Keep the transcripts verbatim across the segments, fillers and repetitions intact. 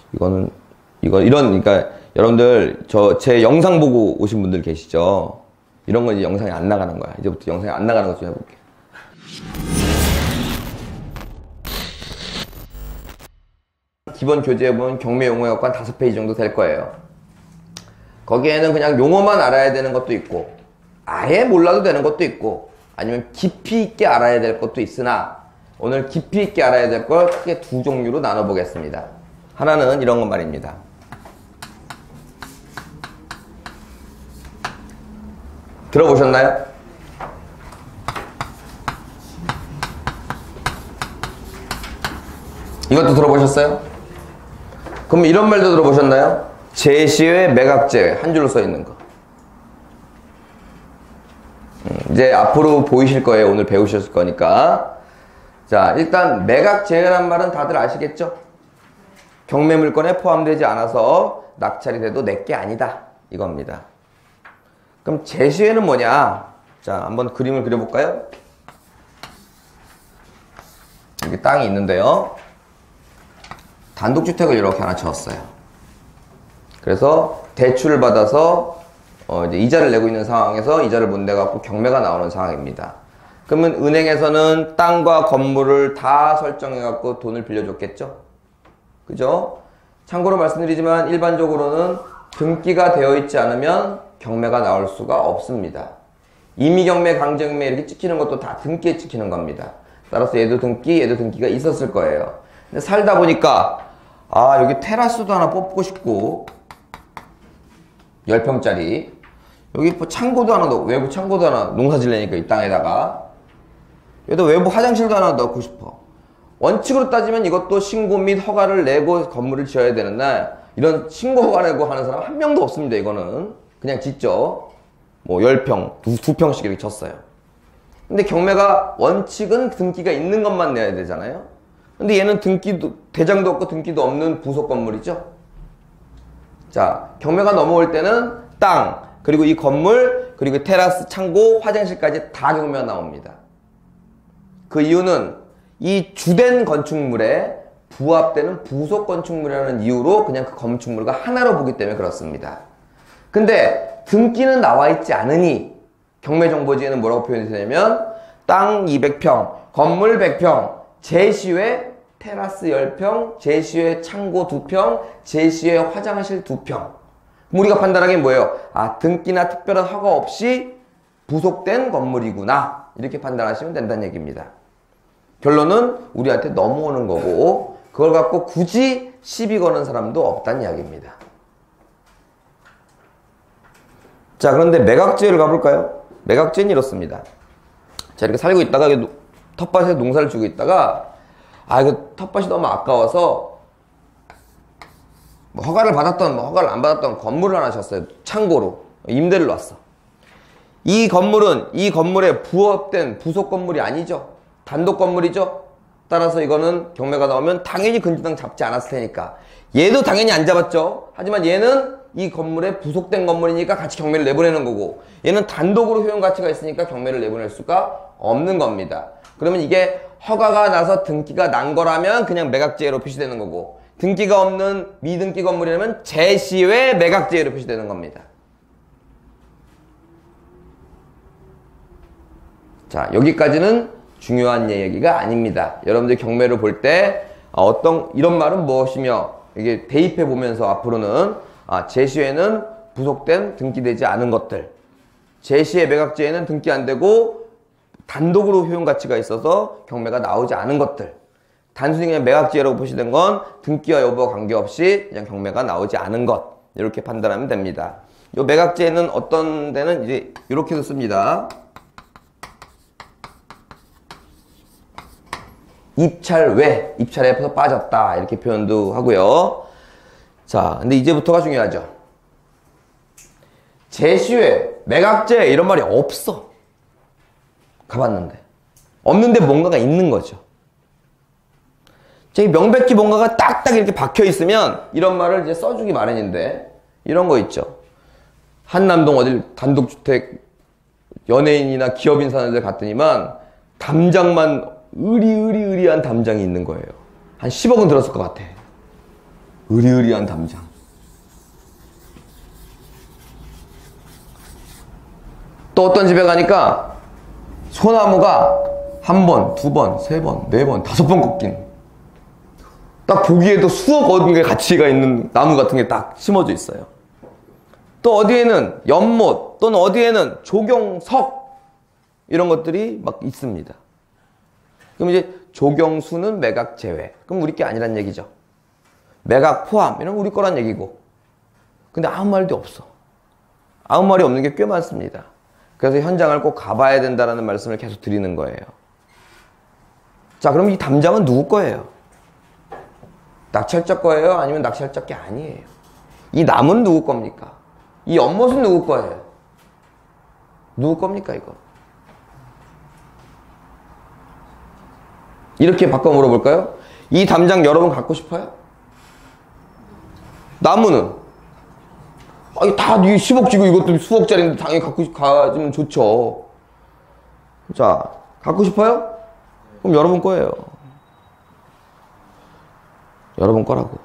이거는 이거 이런 그러니까 여러분들 저 제 영상 보고 오신 분들 계시죠? 이런 거 이제 영상이 안 나가는 거야. 이제부터 영상이 안 나가는 것 좀 해볼게. 기본 교재에 보면 경매 용어 갖고 한 다섯 페이지 정도 될 거예요. 거기에는 그냥 용어만 알아야 되는 것도 있고 아예 몰라도 되는 것도 있고 아니면 깊이 있게 알아야 될 것도 있으나 오늘 깊이 있게 알아야 될 걸 크게 두 종류로 나눠 보겠습니다. 하나는 이런 것 말입니다. 들어보셨나요? 이것도 들어보셨어요? 그럼 이런 말도 들어보셨나요? 제시외 매각제외 한 줄로 써 있는 거. 음, 이제 앞으로 보이실 거예요. 오늘 배우셨을 거니까. 자, 일단 매각제외란 말은 다들 아시겠죠? 경매 물건에 포함되지 않아서 낙찰이 돼도 내게 아니다 이겁니다. 그럼 제시외는 뭐냐? 자, 한번 그림을 그려볼까요? 여기 땅이 있는데요. 단독주택을 이렇게 하나 지었어요. 그래서 대출을 받아서 어 이제 이자를 내고 있는 상황에서 이자를 못 내갖고 경매가 나오는 상황입니다. 그러면 은행에서는 땅과 건물을 다 설정해갖고 돈을 빌려줬겠죠? 그죠? 참고로 말씀드리지만 일반적으로는 등기가 되어 있지 않으면 경매가 나올 수가 없습니다. 임의경매, 강제경매 이렇게 찍히는 것도 다 등기에 찍히는 겁니다. 따라서 얘도 등기, 얘도 등기가 있었을 거예요. 근데 살다 보니까 아 여기 테라스도 하나 뽑고 싶고 십 평짜리 여기 뭐 창고도 하나 넣고 외부 창고도 하나 농사 지려니까 이 땅에다가 여기다 외부 화장실도 하나 넣고 싶어. 원칙으로 따지면 이것도 신고 및 허가를 내고 건물을 지어야 되는데 이런 신고 허가 내고 하는 사람 한 명도 없습니다. 이거는 그냥 짓죠. 뭐 십 평, 두 평씩 이렇게 쳤어요. 근데 경매가 원칙은 등기가 있는 것만 내야 되잖아요. 근데 얘는 등기도 대장도 없고 등기도 없는 부속 건물이죠. 자, 경매가 넘어올 때는 땅, 그리고 이 건물, 그리고 테라스, 창고, 화장실까지 다 경매가 나옵니다. 그 이유는 이 주된 건축물에 부합되는 부속 건축물이라는 이유로 그냥 그 건축물과 하나로 보기 때문에 그렇습니다. 근데 등기는 나와 있지 않으니 경매정보지에는 뭐라고 표현되냐면 땅 이백 평, 건물 백 평, 제시외 테라스 십 평, 제시외 창고 두 평, 제시외 화장실 두 평. 그럼 우리가 판단하기엔 뭐예요? 아, 등기나 특별한 허가 없이 부속된 건물이구나. 이렇게 판단하시면 된다는 얘기입니다. 결론은 우리한테 넘어오는 거고 그걸 갖고 굳이 시비 거는 사람도 없다는 이야기입니다. 자, 그런데 매각지를 가볼까요? 매각지는 이렇습니다. 자, 이렇게 살고 있다가 텃밭에 농사를 주고 있다가 아, 이거 텃밭이 너무 아까워서 뭐 허가를 받았던 뭐 허가를 안 받았던 건물을 하나 졌어요. 창고로 임대를 놨어. 이 건물은 이 건물에 부합된 부속 건물이 아니죠. 단독 건물이죠. 따라서 이거는 경매가 나오면 당연히 근저당 잡지 않았을 테니까 얘도 당연히 안 잡았죠. 하지만 얘는 이 건물에 부속된 건물이니까 같이 경매를 내보내는 거고 얘는 단독으로 효용 가치가 있으니까 경매를 내보낼 수가 없는 겁니다. 그러면 이게 허가가 나서 등기가 난 거라면 그냥 매각지혜로 표시되는 거고 등기가 없는 미등기 건물이라면 제시외 매각지혜로 표시되는 겁니다. 자, 여기까지는 중요한 얘기가 아닙니다. 여러분들 경매를 볼 때 어떤 이런 말은 무엇이며 이게 대입해 보면서 앞으로는 아, 제시외는 부속된 등기되지 않은 것들, 제시외 매각지혜는 등기 안 되고 단독으로 효용 가치가 있어서 경매가 나오지 않은 것들, 단순히 그냥 매각지혜라고 표시된 건 등기와 여부와 관계없이 그냥 경매가 나오지 않은 것, 이렇게 판단하면 됩니다. 이 매각지혜는 어떤 데는 이제 이렇게도 씁니다. 입찰 외, 입찰에서 빠졌다 이렇게 표현도 하고요. 자, 근데 이제부터가 중요하죠. 제시외, 매각제 이런 말이 없어. 가봤는데 없는데 뭔가가 있는 거죠. 저기 명백히 뭔가가 딱딱 이렇게 박혀 있으면 이런 말을 이제 써주기 마련인데 이런 거 있죠. 한남동 어딜 단독주택 연예인이나 기업인 사는 데 갔더니만 담장만 으리으리으리한 담장이 있는 거예요. 한 십억은 들었을 것 같아. 으리으리한 담장. 또 어떤 집에 가니까 소나무가 한 번, 두 번, 세 번, 네 번, 다섯 번 꺾인, 딱 보기에도 수억 억의 가치가 있는 나무 같은 게 딱 심어져 있어요. 또 어디에는 연못, 또는 어디에는 조경석, 이런 것들이 막 있습니다. 그럼 이제 조경수는 매각 제외. 그럼 우리 게 아니란 얘기죠. 매각 포함, 이런 우리 거란 얘기고. 근데 아무 말도 없어. 아무 말이 없는 게 꽤 많습니다. 그래서 현장을 꼭 가봐야 된다는 말씀을 계속 드리는 거예요. 자, 그럼 이 담장은 누구 거예요? 낙찰자 거예요? 아니면 낙찰자 게 아니에요? 이 나무는 누구 겁니까? 이 연못은 누구 거예요? 누구 겁니까, 이거? 이렇게 바꿔 물어볼까요? 이 담장 여러분 갖고 싶어요? 나무는? 아니, 다 십억 지고 이것도 수억짜리인데 당연히 갖고, 가지면 좋죠. 자, 갖고 싶어요? 그럼 여러분 거예요. 여러분 거라고.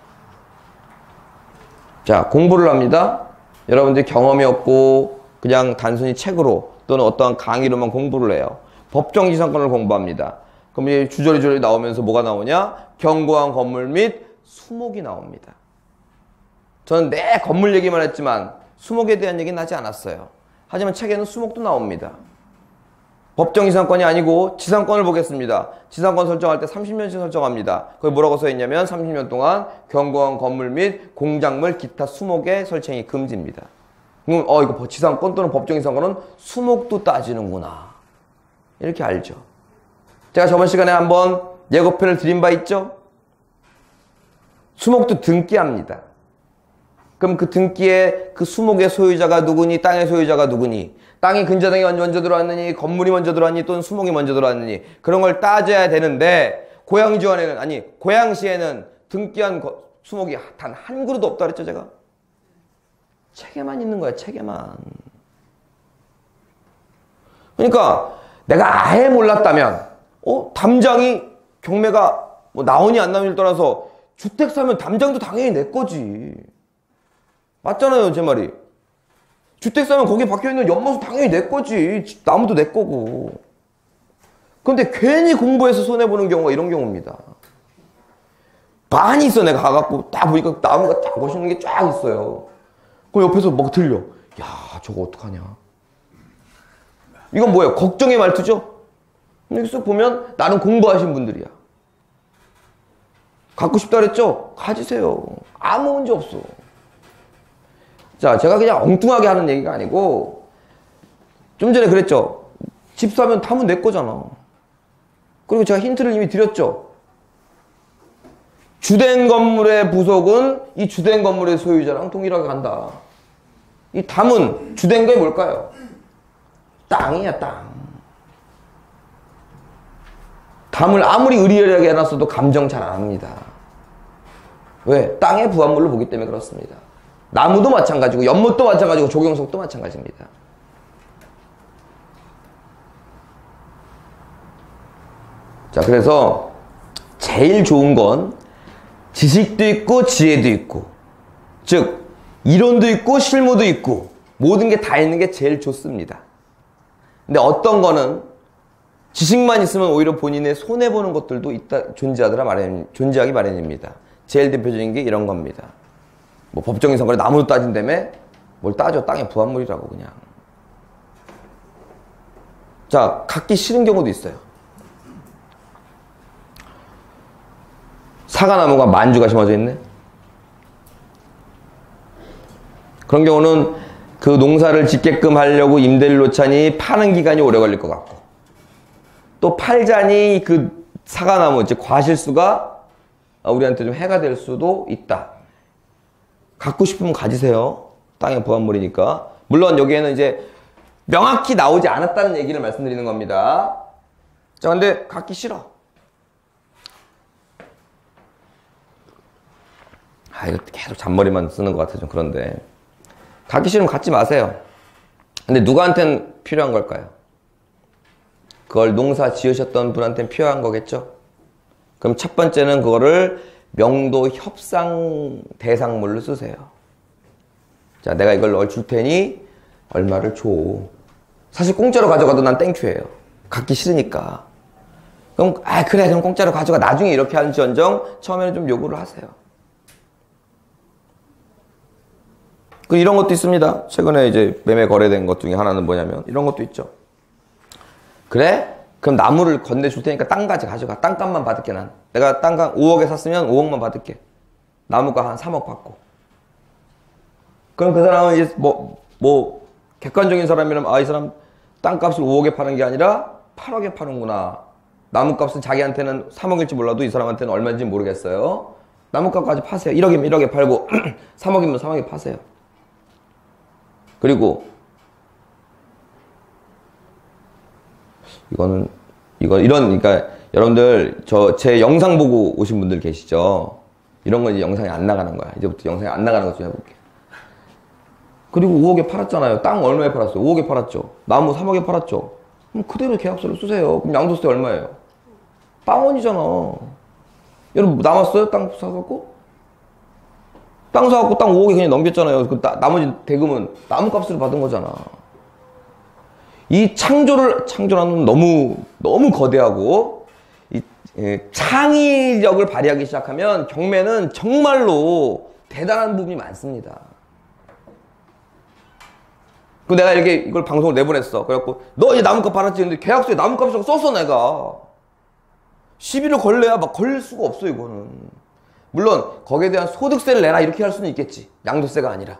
자, 공부를 합니다. 여러분들이 경험이 없고 그냥 단순히 책으로 또는 어떠한 강의로만 공부를 해요. 법정지상권을 공부합니다. 그럼 이제 주저리주저리 나오면서 뭐가 나오냐? 견고한 건물 및 수목이 나옵니다. 저는 내 건물 얘기만 했지만 수목에 대한 얘기는 하지 않았어요. 하지만 책에는 수목도 나옵니다. 법정지상권이 아니고 지상권을 보겠습니다. 지상권 설정할 때 삼십 년씩 설정합니다. 거기 뭐라고 써있냐면 삼십 년 동안 견고한 건물 및 공작물 기타 수목의 설정이 금지입니다. 그럼 어 이거 지상권 또는 법정지상권은 수목도 따지는구나, 이렇게 알죠. 제가 저번 시간에 한번 예고편을 드린 바 있죠. 수목도 등기합니다. 그럼 그 등기에 그 수목의 소유자가 누구니, 땅의 소유자가 누구니, 땅이 근저당이 먼저 들어왔느니, 건물이 먼저 들어왔니, 또는 수목이 먼저 들어왔느니, 그런 걸 따져야 되는데, 고양지원에는, 아니 고양시에는 등기한 거, 수목이 단 한 그루도 없다 그랬죠, 제가? 책에만 있는 거야, 책에만. 그러니까 내가 아예 몰랐다면, 어 담장이 경매가 뭐 나오니 안 나오니를 떠나서 주택 사면 담장도 당연히 내 거지. 맞잖아요, 제 말이. 주택 사면 거기에 박혀있는 연못은 당연히 내 거지. 나무도 내 거고. 그런데 괜히 공부해서 손해보는 경우가 이런 경우입니다. 많이 있어. 내가 가갖고 딱 보니까 나무가 딱 멋있는 게 쫙 있어요. 그럼 옆에서 막 들려. 야, 저거 어떡하냐. 이건 뭐예요? 걱정의 말투죠? 여기 쓱 보면 나는 공부하신 분들이야. 갖고 싶다 그랬죠? 가지세요. 아무 문제 없어. 자, 제가 그냥 엉뚱하게 하는 얘기가 아니고, 좀 전에 그랬죠. 집 사면 담은 내 거잖아. 그리고 제가 힌트를 이미 드렸죠. 주된 건물의 부속은 이 주된 건물의 소유자랑 동일하게 간다. 이 담은 주된 게 뭘까요? 땅이야, 땅. 담을 아무리 의리하게 해놨어도 감정 잘 안 합니다. 왜? 땅의 부합물로 보기 때문에 그렇습니다. 나무도 마찬가지고 연못도 마찬가지고 조경석도 마찬가지입니다. 자, 그래서 제일 좋은 건 지식도 있고 지혜도 있고, 즉 이론도 있고 실무도 있고 모든 게 다 있는 게 제일 좋습니다. 근데 어떤 거는 지식만 있으면 오히려 본인의 손해보는 것들도 있다, 존재하더라 마련, 존재하기 마련입니다. 제일 대표적인 게 이런 겁니다. 뭐 법정인 선거에 나무도 따진다며? 뭘 따져, 땅의 부합물이라고 그냥. 자, 갖기 싫은 경우도 있어요. 사과나무가 만주가 심어져 있네? 그런 경우는 그 농사를 짓게끔 하려고 임대를 놓자니 파는 기간이 오래 걸릴 것 같고, 또 팔자니 그 사과나무, 즉 과실수가 우리한테 좀 해가 될 수도 있다. 갖고 싶으면 가지세요. 땅의 부합물이니까. 물론 여기에는 이제 명확히 나오지 않았다는 얘기를 말씀드리는 겁니다. 자, 근데 갖기 싫어. 아, 이거 계속 잔머리만 쓰는 것 같아 좀 그런데. 갖기 싫으면 갖지 마세요. 근데 누구한테는 필요한 걸까요? 그걸 농사 지으셨던 분한테는 필요한 거겠죠? 그럼 첫 번째는 그거를 명도 협상 대상물로 쓰세요. 자, 내가 이걸 널 줄 테니 얼마를 줘. 사실 공짜로 가져가도 난 땡큐예요. 갖기 싫으니까. 그럼 아 그래 그럼 공짜로 가져가. 나중에 이렇게 할지언정 처음에는 좀 요구를 하세요. 그 이런 것도 있습니다. 최근에 이제 매매 거래된 것 중에 하나는 뭐냐면 이런 것도 있죠. 그래? 그럼 나무를 건네줄 테니까 땅까지 가져가. 땅값만 받을게 난. 내가 땅값 오억에 샀으면 오억만 받을게. 나무가 한 삼억 받고. 그럼 그 사람은 이제 뭐, 뭐 객관적인 사람이라면 아 이 사람 땅값을 오억에 파는 게 아니라 팔억에 파는구나. 나무값은 자기한테는 삼억일지 몰라도 이 사람한테는 얼마인지 모르겠어요. 나무값까지 파세요. 일억이면 일억에 팔고 삼억이면 삼억에 파세요. 그리고 이거는 이거 이런 그러니까 여러분들 저 제 영상 보고 오신 분들 계시죠? 이런 거 이제 영상에 안 나가는 거야. 이제부터 영상에 안 나가는 것 좀 해볼게. 그리고 오억에 팔았잖아요. 땅 얼마에 팔았어요? 오억에 팔았죠. 나무 삼억에 팔았죠. 그럼 그대로 계약서를 쓰세요. 그럼 양도세 얼마예요? 빵원이잖아. 여러분 남았어요? 땅 사갖고? 땅 사갖고 땅 오억에 그냥 넘겼잖아요. 그 나, 나머지 대금은 나무값으로 받은 거잖아. 이 창조를 창조라는 너무 너무 거대하고 이 예, 창의력을 발휘하기 시작하면 경매는 정말로 대단한 부분이 많습니다. 그 내가 이렇게 이걸 방송을 내보냈어. 그래갖고 너 이제 나무값 받았지. 근데 계약서에 나무값이라고 썼어 내가. 시비를 걸래야 막 걸릴 수가 없어 이거는. 물론 거기에 대한 소득세를 내라 이렇게 할 수는 있겠지. 양도세가 아니라.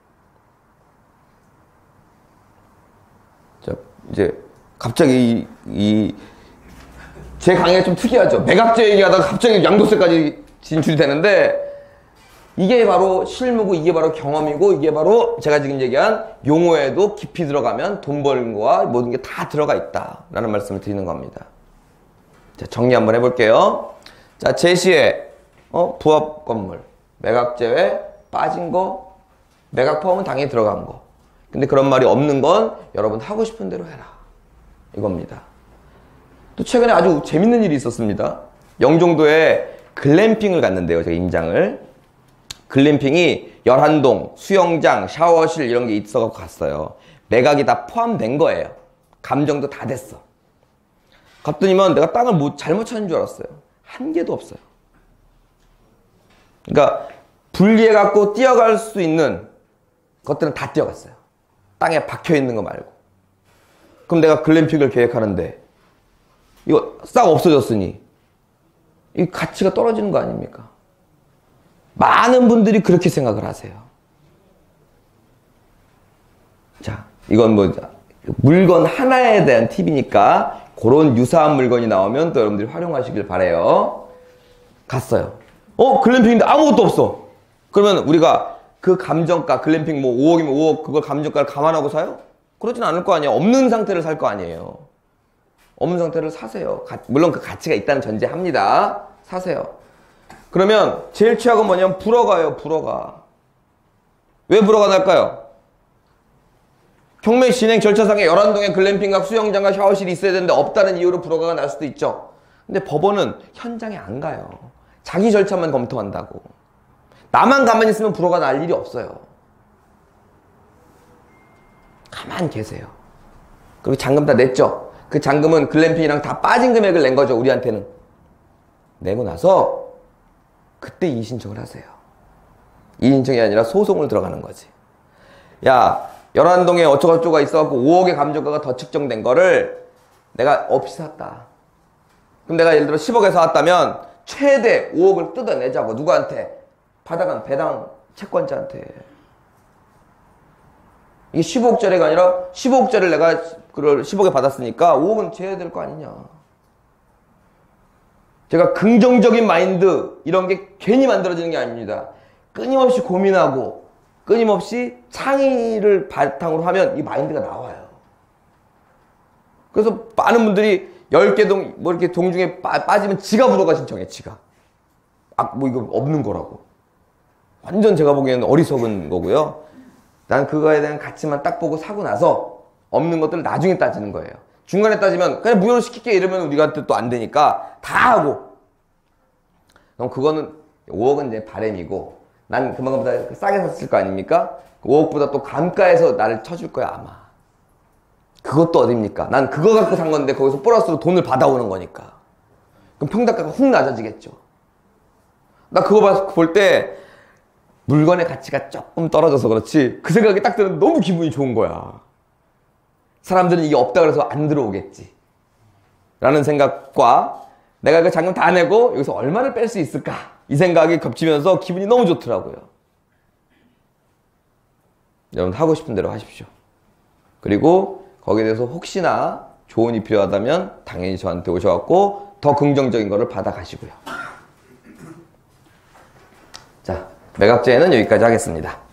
자 이제 갑자기 이 제 강의가 좀 특이하죠. 매각제 얘기하다가 갑자기 양도세까지 진출이 되는데 이게 바로 실무고 이게 바로 경험이고 이게 바로 제가 지금 얘기한 용어에도 깊이 들어가면 돈 버는 거와 모든 게 다 들어가 있다라는 말씀을 드리는 겁니다. 자, 정리 한번 해볼게요. 자, 제시에 어, 부합 건물, 매각 제외 빠진 거, 매각 포함은 당연히 들어간 거. 근데 그런 말이 없는 건 여러분 하고 싶은 대로 해라. 이겁니다. 또 최근에 아주 재밌는 일이 있었습니다. 영종도에 글램핑을 갔는데요. 제가 임장을. 글램핑이 열한동, 수영장, 샤워실 이런 게 있어서 갔어요. 매각이 다 포함된 거예요. 감정도 다 됐어. 갔더니만 내가 땅을 뭐 잘못 찾은 줄 알았어요. 한 개도 없어요. 그러니까 분리해갖고 뛰어갈 수 있는 것들은 다 뛰어갔어요. 땅에 박혀있는 거 말고. 그럼 내가 글램핑을 계획하는데 이거 싹 없어졌으니 이 가치가 떨어지는 거 아닙니까? 많은 분들이 그렇게 생각을 하세요. 자, 이건 뭐 물건 하나에 대한 팁이니까 그런 유사한 물건이 나오면 또 여러분들이 활용하시길 바래요. 갔어요. 어? 글램핑인데 아무것도 없어. 그러면 우리가 그 감정가, 글램핑 뭐 오억이면 오억 그걸 감정가를 감안하고 사요? 그러진 않을 거 아니에요. 없는 상태를 살 거 아니에요. 없는 상태를 사세요. 가, 물론 그 가치가 있다는 전제합니다. 사세요. 그러면 제일 최악은 뭐냐면 불허가예요. 불허가. 왜 불허가 날까요? 경매 진행 절차상에 열한동에 글램핑과 수영장과 샤워실이 있어야 되는데 없다는 이유로 불허가가 날 수도 있죠. 근데 법원은 현장에 안 가요. 자기 절차만 검토한다고. 나만 가만히 있으면 불허가 날 일이 없어요. 가만히 계세요. 그리고 잔금 다 냈죠. 그 잔금은 글램핑이랑 다 빠진 금액을 낸 거죠. 우리한테는. 내고 나서 그때 이의신청을 하세요. 이의신청이 아니라 소송을 들어가는 거지. 야, 열한동에 어쩌고저쩌고가 있어갖고 오억의 감정가가 더 측정된 거를 내가 없이 샀다. 그럼 내가 예를 들어 십억에 사왔다면 최대 오억을 뜯어내자고. 누구한테? 받아간 배당 채권자한테. 이게 십오억짜리가 아니라 십오억짜리를 내가 그걸 십억에 받았으니까 오억은 제해야 될 거 아니냐. 제가 긍정적인 마인드 이런 게 괜히 만들어지는 게 아닙니다. 끊임없이 고민하고 끊임없이 창의를 바탕으로 하면 이 마인드가 나와요. 그래서 많은 분들이 열 개 동, 뭐 이렇게 동중에 빠, 빠지면 지가 불허가 신청해, 지가. 아, 뭐 이거 없는 거라고. 완전 제가 보기에는 어리석은 거고요. 난 그거에 대한 가치만 딱 보고 사고 나서 없는 것들을 나중에 따지는 거예요. 중간에 따지면 그냥 무효로 시킬게 이러면 우리한테 또 안 되니까 다 하고. 그럼 그거는 오억은 이제 바램이고 난 그만큼 더 싸게 샀을 거 아닙니까? 오억보다 또 감가해서 나를 쳐줄 거야 아마. 그것도 어딥니까? 난 그거 갖고 산 건데 거기서 플러스로 돈을 받아오는 거니까. 그럼 평당가가 훅 낮아지겠죠. 나 그거 볼 때 물건의 가치가 조금 떨어져서 그렇지 그 생각이 딱 드는 너무 기분이 좋은 거야. 사람들은 이게 없다 그래서 안 들어오겠지 라는 생각과 내가 그 잔금 다 내고 여기서 얼마를 뺄 수 있을까 이 생각이 겹치면서 기분이 너무 좋더라고요. 여러분 하고 싶은 대로 하십시오. 그리고 거기에 대해서 혹시나 조언이 필요하다면 당연히 저한테 오셔갖고 더 긍정적인 거를 받아가시고요. 자, 매각제는 여기까지 하겠습니다.